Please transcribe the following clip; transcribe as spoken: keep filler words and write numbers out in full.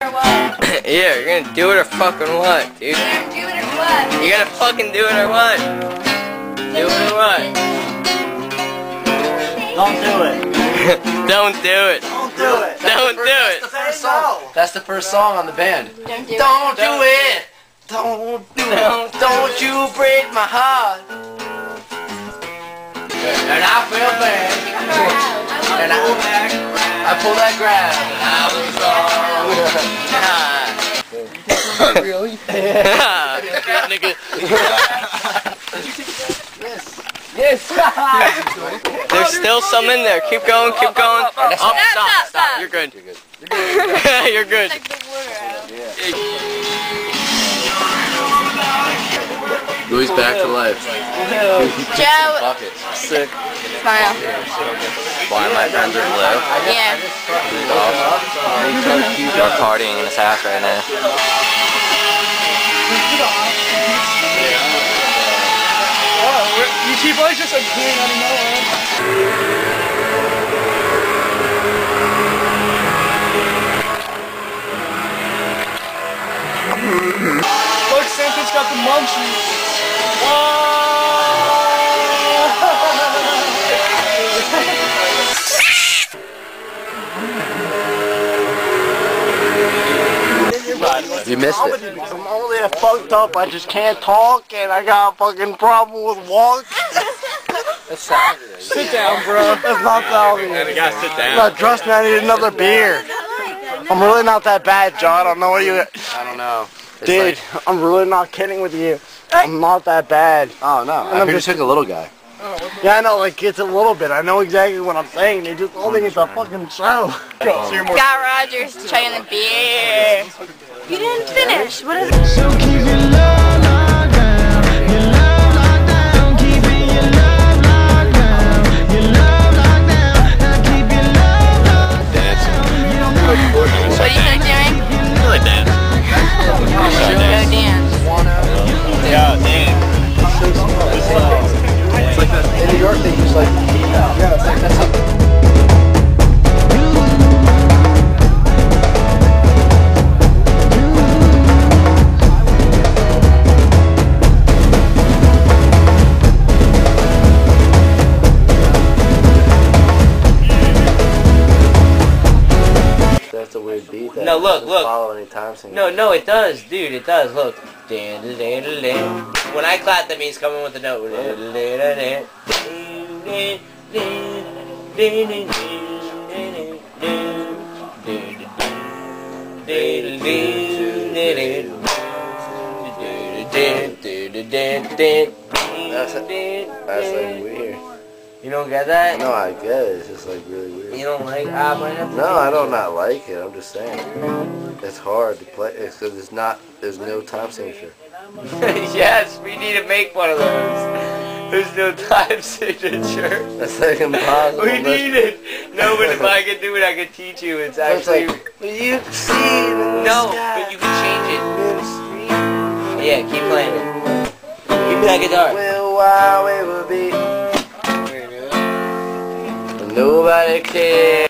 Yeah, you're gonna do it or fucking what, dude? You're gonna do it or what? You're gonna fucking do it or what? Do it or what? Don't do it. Don't do it. Don't do it. Don't do it. That's the first song. That's the first song on the band. Don't do Don't it. do it. Don't do it. Don't you break my heart. And I feel bad. And I pull that, I pull that grab. And I was wrong. Really? Nigga. Yes. There's still some in there. Keep going, keep going. Stop, stop, stop, stop. You're good. You're good. You're good. Take the water out. Louis back to life. Joe. Sick. Smile. Why my friends are blue? Yeah. You're partying in his house right now. You keep always just appearing out of nowhere. Look, Santa's got the munchies. You missed it. I'm only fucked up. I just can't talk, and I got a fucking problem with walk. That's Saturday. Sit down, bro. That's not Saturday. And you gotta sit down. No, trust me, I need another beer. I'm really not that bad, John. I don't know what you... I don't know. It's Dude, like, I'm really not kidding with you. I'm not that bad. oh no, I I'm heard you just- took a little guy. Yeah, I know, like, it's a little bit. I know exactly what I'm saying. They just told me it's a fucking show. Scott Rogers trying the beer. You didn't finish. What is it? So keep your love locked down, your love locked down, keeping your love locked down, your love locked down, now keep your love locked down. What do you think doing? Really dance. Go dance. Yeah, damn. It's like that in New York they use like yeah, it's like that's how that's a weird beat that No, look, doesn't look. follow any time signature. No, no, it does, dude. It does. Look. When I clap, that means coming with the note. That's, that's like weird. You don't get that? No, I get it. It's just like really weird. You don't like ah, but I have to No, I don't not like it. I'm just saying it's hard to play. It's because it's not. There's no time signature. Yes, we need to make one of those. There's no time signature. That's like impossible. We need it. No, but if I could do it, I could teach you. It's It's actually like you see the no, sky but you can change it. in the street. Yeah, keep playing it. Give me that guitar. Well, why we will be. Nobody cares.